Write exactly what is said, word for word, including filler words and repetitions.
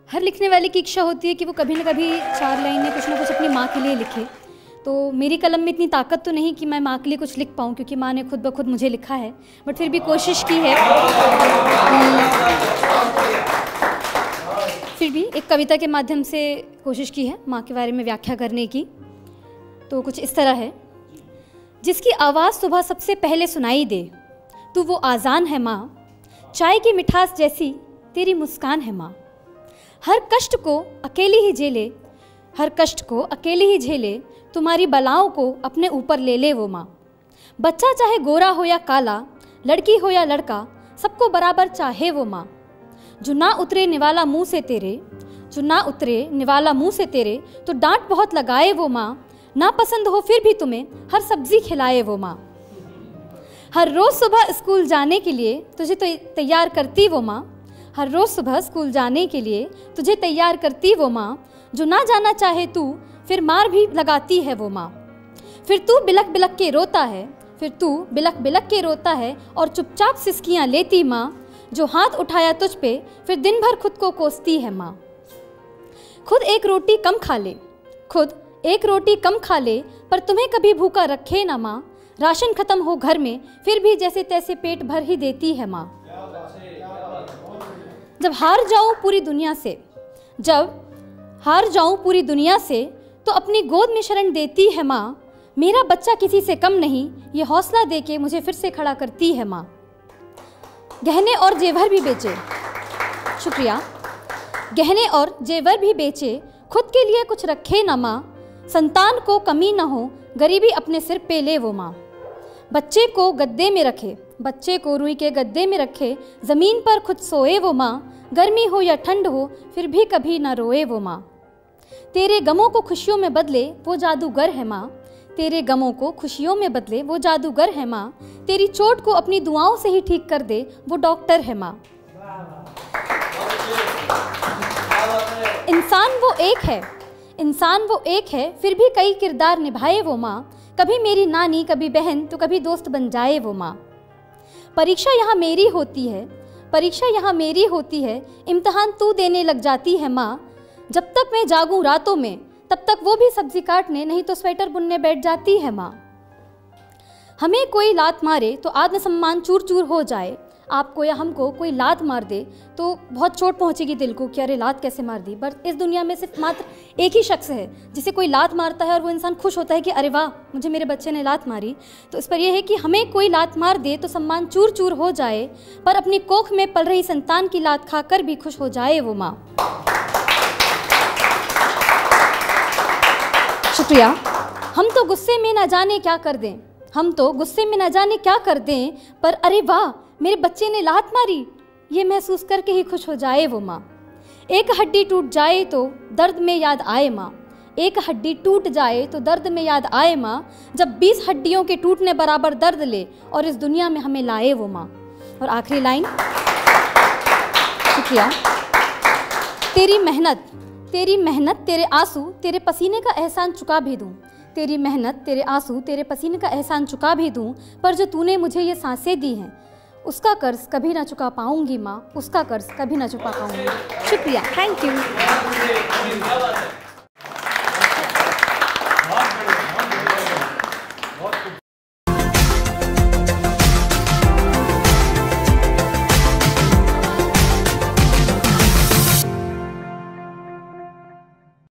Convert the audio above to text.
हर लिखने वाले की इच्छा होती है कि वो कभी ना कभी चार लाइनें कुछ ना कुछ अपनी माँ के लिए लिखे। तो मेरी कलम में इतनी ताकत तो नहीं कि मैं माँ के लिए कुछ लिख पाऊँ, क्योंकि माँ ने खुद ब खुद मुझे लिखा है, बट फिर भी कोशिश की है। फिर भी एक कविता के माध्यम से कोशिश की है माँ के बारे में व्याख्या करने की। तो कुछ इस तरह है। जिसकी आवाज़ सुबह सबसे पहले सुनाई दे, तू वो आज़ान है माँ, चाय की मिठास जैसी तेरी मुस्कान है माँ। हर कष्ट को अकेली ही झेले, हर कष्ट को अकेली ही झेले, तुम्हारी बलाओं को अपने ऊपर ले ले वो माँ। बच्चा चाहे गोरा हो या काला, लड़की हो या लड़का, सबको बराबर चाहे वो माँ। जो ना उतरे निवाला मुँह से तेरे, जो ना उतरे निवाला मुँह से तेरे, तो डांट बहुत लगाए वो माँ। ना पसंद हो फिर भी तुम्हें हर सब्जी खिलाए वो माँ। हर रोज़ सुबह स्कूल जाने के लिए तुझे तो तैयार करती वो माँ। हर रोज़ सुबह स्कूल जाने के लिए तुझे तैयार करती वो माँ। जो ना जाना चाहे तू फिर मार भी लगाती है वो माँ। फिर तू बिलक बिलक के रोता है, फिर तू बिलक बिलक के रोता है और चुपचाप सिसकियाँ लेती माँ। जो हाथ उठाया तुझ पे फिर दिन भर खुद को कोसती है माँ। खुद एक रोटी कम खा ले, खुद एक रोटी कम खा ले, पर तुम्हें कभी भूखा रखे ना माँ। राशन खत्म हो घर में फिर भी जैसे तैसे पेट भर ही देती है माँ। जब हार जाऊं पूरी दुनिया से, जब हार जाऊं पूरी दुनिया से, तो अपनी गोद में शरण देती है माँ। मेरा बच्चा किसी से कम नहीं, ये हौसला देके मुझे फिर से खड़ा करती है माँ। गहने और जेवर भी बेचे, शुक्रिया। गहने और जेवर भी बेचे, खुद के लिए कुछ रखे ना माँ। संतान को कमी ना हो, गरीबी अपने सिर पे ले वो माँ। बच्चे को गद्दे में रखे, बच्चे को रुई के गद्दे में रखे, ज़मीन पर खुद सोए वो माँ। गर्मी हो या ठंड हो फिर भी कभी ना रोए वो माँ। तेरे गमों को खुशियों में बदले वो जादूगर है माँ। तेरे गमों को खुशियों में बदले वो जादूगर है माँ। तेरी चोट को अपनी दुआओं से ही ठीक कर दे वो डॉक्टर है माँ। इंसान वो एक है, इंसान वो एक है, फिर भी कई किरदार निभाए वो माँ। कभी मेरी नानी, कभी बहन, तो कभी दोस्त बन जाए वो माँ। परीक्षा यहाँ मेरी होती है, परीक्षा यहाँ मेरी होती है, इम्तिहान तू देने लग जाती है माँ। जब तक मैं जागूं रातों में, तब तक वो भी सब्जी काटने, नहीं तो स्वेटर बुनने बैठ जाती है माँ। हमें कोई लात मारे तो आत्मसम्मान चूर चूर हो जाए। आपको या हमको कोई लात मार दे तो बहुत चोट पहुंचेगी दिल को कि अरे लात कैसे मार दी। बट इस दुनिया में सिर्फ मात्र एक ही शख्स है जिसे कोई लात मारता है और वो इंसान खुश होता है कि अरे वाह, मुझे मेरे बच्चे ने लात मारी। तो इस पर यह है कि हमें कोई लात मार दे तो सम्मान चूर चूर हो जाए, पर अपनी कोख में पल रही संतान की लात खाकर भी खुश हो जाए वो माँ। शुक्रिया। हम तो गुस्से में ना जाने क्या कर दें, हम तो गुस्से में ना जाने क्या कर दें, पर अरे वाह, मेरे बच्चे ने लात मारी, ये महसूस करके ही खुश हो जाए वो माँ। एक हड्डी टूट जाए तो दर्द में याद आए माँ। एक हड्डी टूट जाए तो दर्द में याद आए माँ। जब बीस हड्डियों के टूटने बराबर दर्द ले और इस दुनिया में हमें लाए वो माँ। और आखिरी लाइन, शुक्रिया। तेरी मेहनत, तेरी मेहनत, तेरे आंसू, तेरे पसीने का एहसान चुका भी दूँ। तेरी मेहनत, तेरे आंसू, तेरे पसीने का एहसान चुका भी दूँ, पर जो तूने मुझे ये सांसें दी हैं, उसका कर्ज कभी ना चुका पाऊंगी माँ, उसका कर्ज कभी ना चुका पाऊंगी। शुक्रिया, थैंक यू।